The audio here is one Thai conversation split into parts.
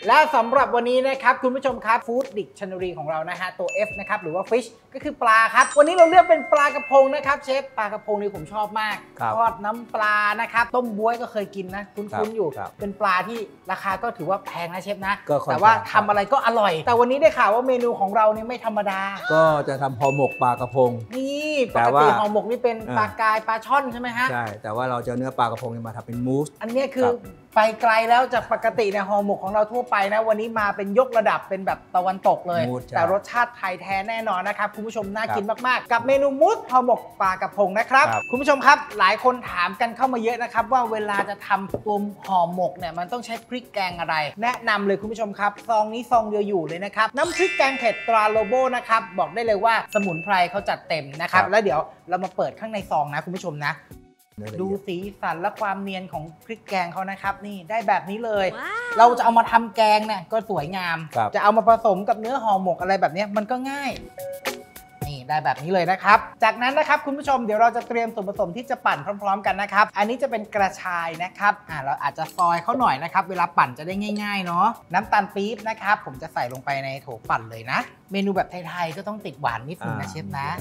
และสำหรับวันนี้นะครับคุณผู้ชมครับฟู้ดดิกชันนารีของเรานะฮะตัว F นะครับหรือว่า Fish ก็คือปลาครับวันนี้เราเลือกเป็นปลากระพงนะครับเชฟปลากระพงนี่ผมชอบมากทอดน้ำปลานะครับต้มบ๊วยก็เคยกินนะคุ้นๆอยู่เป็นปลาที่ราคาก็ถือว่าแพงนะเชฟนะแต่ว่าทำอะไรก็อร่อยแต่วันนี้ได้ข่าวว่าเมนูของเราเนี่ยไม่ธรรมดาก็จะทำห่อหมกปลากระพงนี่ปกติห่อหมกนี่เป็นปลากายปลาช่อนใช่ไหมฮะใช่แต่ว่าเราจะเนื้อปลากระพงมาทำเป็นมูสอันนี้คือไปไกลแล้วจากปกติในห่อหมกของเราทั่วไปนะวันนี้มาเป็นยกระดับเป็นแบบตะวันตกเลยแต่รสชาติไทยแท้แน่นอนนะครับคุณผู้ชมน่ากินมากๆกับเมนูมูสห่อหมกปลากระพงนะครับคุณผู้ชมครับหลายคนถามกันเข้ามาเยอะนะครับว่าเวลาจะทำตัวห่อหมกเนี่ยมันต้องใช้พริกแกงอะไรแนะนำเลยคุณผู้ชมครับซองนี้ซองเดียวอยู่เลยนะครับน้ำพริกแกงเผ็ดตราโลโบนะครับบอกได้เลยว่าสมุนไพรเขาจัดเต็มนะครับแล้วเดี๋ยวเรามาเปิดข้างในซองนะคุณผู้ชมนะดูสีสันและความเนียนของพริกแกงเขานะครับนี่ได้แบบนี้เลย เราจะเอามาทำแกงเนี่ยก็สวยงามจะเอามาผสมกับเนื้อห่อหมกอะไรแบบนี้มันก็ง่ายนี่ได้แบบนี้เลยนะครับจากนั้นนะครับคุณผู้ชมเดี๋ยวเราจะเตรียมส่วนผสมที่จะปั่นพร้อมๆกันนะครับอันนี้จะเป็นกระชายนะครับเราอาจจะซอยเขาหน่อยนะครับเวลาปั่นจะได้ง่ายๆเนาะน้ำตาลปี๊บนะครับผมจะใส่ลงไปในโถปั่นเลยนะเมนูแบบไทยๆก็ต้องติดหวานนิดนึงนะเชฟนะ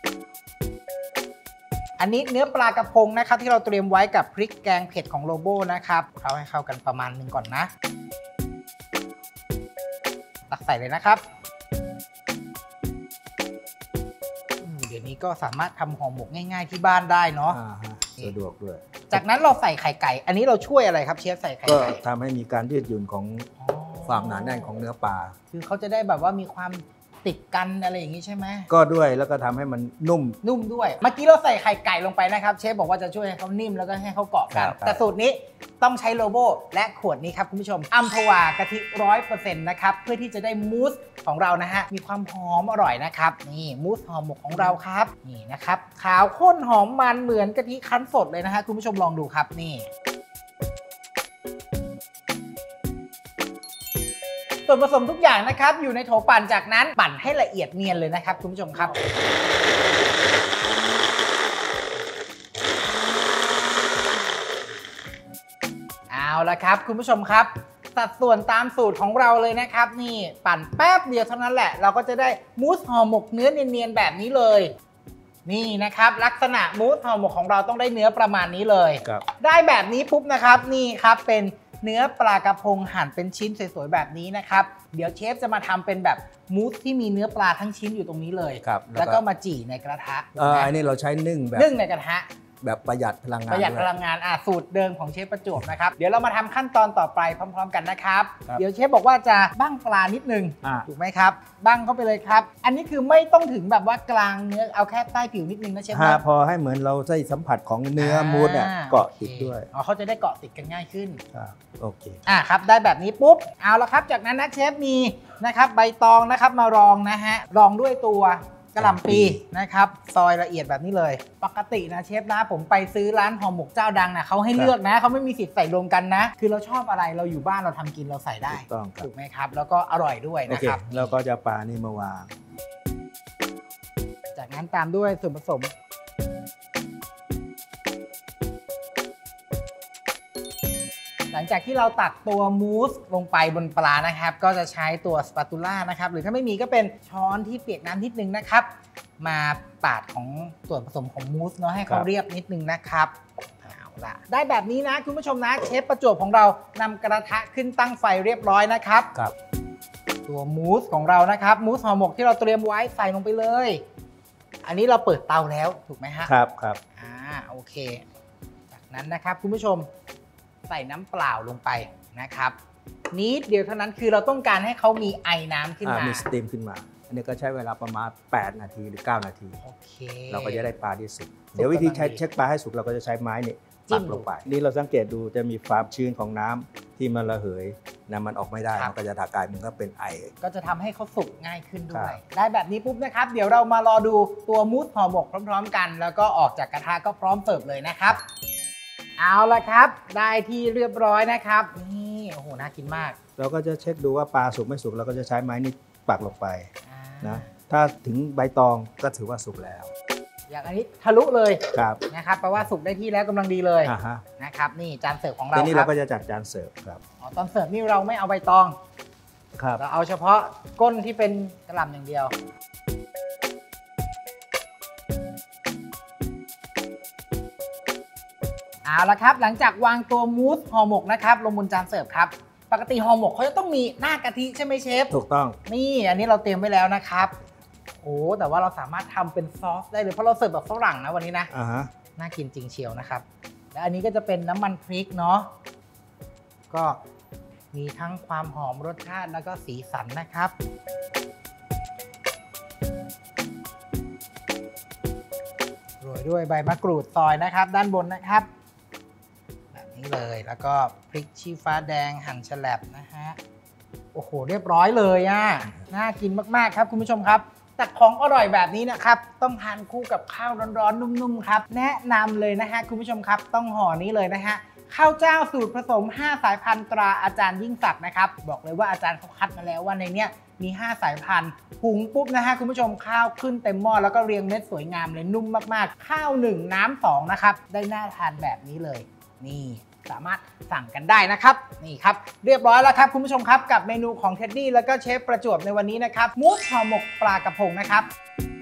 อันนี้เนื้อปลากระพงนะครับที่เราเตรียมไว้กับพริกแกงเผ็ดของโลโบนะครับเข้าให้เข้ากันประมาณนึงก่อนนะตักใส่เลยนะครับเดี๋ยวนี้ก็สามารถทำห่อหมกง่ายๆที่บ้านได้เนาะสะดวกด้วยจากนั้นเราใส่ไข่ไก่อันนี้เราช่วยอะไรครับเชฟใส่ไข่ไก่ก็ทำให้มีการยืดหยุ่นของความหนาแน่นของเนื้อปลาคือเขาจะได้แบบว่ามีความติดกันอะไรอย่างนี้ใช่ไหมก็ด้วยแล้วก็ทำให้มันนุ่มด้วยเมื่อกี้เราใส่ไข่ไก่ลงไปนะครับเชฟบอกว่าจะช่วยให้เขานิ่มแล้วก็ให้เขาเกาะกันแต่สูตรนี้ต้องใช้โลโบและขวดนี้ครับคุณผู้ชมอัมพวากะทิ 100% นะครับเพื่อที่จะได้มูสของเรานะฮะมีความหอมอร่อยนะครับนี่มูสห่อหมกของเราครับนี่นะครับขาวข้นหอมมันเหมือนกะทิคั้นสดเลยนะฮะคุณผู้ชมลองดูครับนี่ส่วนผสมทุกอย่างนะครับอยู่ในโถปั่นจากนั้นปั่นให้ละเอียดเนียนเลยนะครับคุณผู้ชมครับเอาละครับคุณผู้ชมครับสัดส่วนตามสูตรของเราเลยนะครับนี่ปั่นแป๊บเดียวเท่านั้นแหละเราก็จะได้มูสห่อหมกเนื้อเนียนๆแบบนี้เลยนี่นะครับลักษณะมูสห่อหมกของเราต้องได้เนื้อประมาณนี้เลยได้แบบนี้ปุ๊บนะครับนี่ครับเป็นเนื้อปลากระพงหั่นเป็นชิ้นสวยๆแบบนี้นะครับเดี๋ยวเชฟจะมาทำเป็นแบบมูสที่มีเนื้อปลาทั้งชิ้นอยู่ตรงนี้เลยแล้วก็มาจี่ในกระทะอันนี้เราใช้นึ่งในกระทะแบบประหยัดพลังงานสูตรเดิมของเชฟประจวบนะครับเดี๋ยวเรามาทำขั้นตอนต่อไปพร้อมๆกันนะครับเดี๋ยวเชฟบอกว่าจะบั้งปลานิดนึงถูกไหมครับบั้งเข้าไปเลยครับอันนี้คือไม่ต้องถึงแบบว่ากลางเนื้อเอาแค่ใต้ผิวนิดนึงนะเชฟนะพอให้เหมือนเราได้สัมผัสของเนื้อมูสเนี่ยเกาะติดด้วยเขาจะได้เกาะติดกันง่ายขึ้นโอเคครับได้แบบนี้ปุ๊บเอาละครับจากนั้นนะเชฟมีนะครับใบตองนะครับมารองนะฮะรองด้วยตัวกะหล่ำปีนะครับซอยละเอียดแบบนี้เลยปกตินะเชฟนะผมไปซื้อร้านห่อหมกเจ้าดังนะเขาให้เลือกนะเขาไม่มีสิทธิ์ใส่รวมกันนะคือเราชอบอะไรเราอยู่บ้านเราทำกินเราใส่ได้ถูกไหมครับแล้วก็อร่อยด้วยนะครับแล้วก็จะปลานี่มาวางจากนั้นตามด้วยส่วนผสมหลังจากที่เราตักตัวมูสลงไปบนปลานะครับก็จะใช้ตัวสปาตูล่านะครับหรือถ้าไม่มีก็เป็นช้อนที่เปียกน้ำนิดนึงนะครับมาปาดของส่วนผสมของมูสเนาะให้เขาเรียบนิดนึงนะครับเอาละได้แบบนี้นะคุณผู้ชมนะเชฟประจวบของเรานำกระทะขึ้นตั้งไฟเรียบร้อยนะครับตัวมูสของเรานะครับมูสห่อหมกที่เราเตรียมไว้ใส่ลงไปเลยอันนี้เราเปิดเตาแล้วถูกไหมฮะครับโอเคจากนั้นนะครับคุณผู้ชมใส่น้ำเปล่าลงไปนะครับนิดเดียวเท่านั้นคือเราต้องการให้เขามีไอน้ำขึ้นมามีสตีมขึ้นมาอันนี้ก็ใช้เวลาประมาณ8นาทีหรือ9นาทีโอเคเราก็จะได้ปลาที่สุกเดี๋ยววิธีเช็คปลาให้สุกเราก็จะใช้ไม้นี่ตักลงไปนี่เราสังเกตดูจะมีความชื้นของน้ำที่มันระเหยน้ำมันออกไม่ได้มันก็จะกลายมันก็เป็นไอก็จะทำให้เขาสุกง่ายขึ้นด้วยได้แบบนี้ปุ๊บนะครับเดี๋ยวเรามารอดูตัวมูสห่อหมกพร้อมๆกันแล้วก็ออกจากกระทะก็พร้อมเสิร์ฟเลยนะครับเอาละครับได้ที่เรียบร้อยนะครับนี่โอ้โหน่ากินมากเราก็จะเช็คดูว่าปลาสุกไม่สุกเราก็จะใช้ไม้นี่ปักลงไปนะถ้าถึงใบตองก็ถือว่าสุกแล้วอย่างอันนี้ทะลุเลยครับนะครับแปลว่าสุกได้ที่แล้วกำลังดีเลยฮะนะครับนี่จานเสิร์ฟของเราทีนี้คเรารับก็จะจัดจานเสิร์ฟครับอ๋อตอนเสิร์ฟนี่เราไม่เอาใบตองครับเราเอาเฉพาะก้นที่เป็นกระหล่ำอย่างเดียวเอาละครับหลังจากวางตัวมูสห่อหมกนะครับลงบนจานเสิร์ฟครับปกติห่อหมกเขาจะต้องมีหน้ากะทิใช่ไหมเชฟถูกต้องนี่อันนี้เราเตรียมไว้แล้วนะครับโอ้แต่ว่าเราสามารถทำเป็นซอสได้เลยเพราะเราเสิร์ฟแบบฝรั่งนะวันนี้นะฮะน่ากินจริงเชียวนะครับและอันนี้ก็จะเป็นน้ำมันพริกเนาะก็มีทั้งความหอมรสชาติแล้วก็สีสันนะครับโรยด้วยใบมะกรูดซอยนะครับด้านบนนะครับแบบนี้เลยแล้วก็พริกชี้ฟ้าแดงหั่นฉลับนะฮะโอ้โหเรียบร้อยเลยอ่ะน่ากินมากๆครับคุณผู้ชมครับแต่ของอร่อยแบบนี้นะครับต้องทานคู่กับข้าวร้อนๆนุ่มๆครับแนะนำเลยนะฮะคุณผู้ชมครับต้องห่อนี้เลยนะฮะข้าวเจ้าสูตรผสม5สายพันธุ์ตราอาจารย์ยิ่งศักดิ์นะครับบอกเลยว่าอาจารย์เขาคัดมาแล้วว่าในเนี้ยมี5สายพันธุ์หุงปุ๊บนะฮะคุณผู้ชมข้าวขึ้นเต็มหม้อแล้วก็เรียงเม็ดสวยงามเลยนุ่มมากๆข้าว1น้ำ2นะครับได้น่าทานแบบนี้เลยนี่สามารถสั่งกันได้นะครับนี่ครับเรียบร้อยแล้วครับคุณผู้ชมครับกับเมนูของเท็ดดี้แล้วก็เชฟประจวบในวันนี้นะครับมูสห่อหมกปลากระพงนะครับ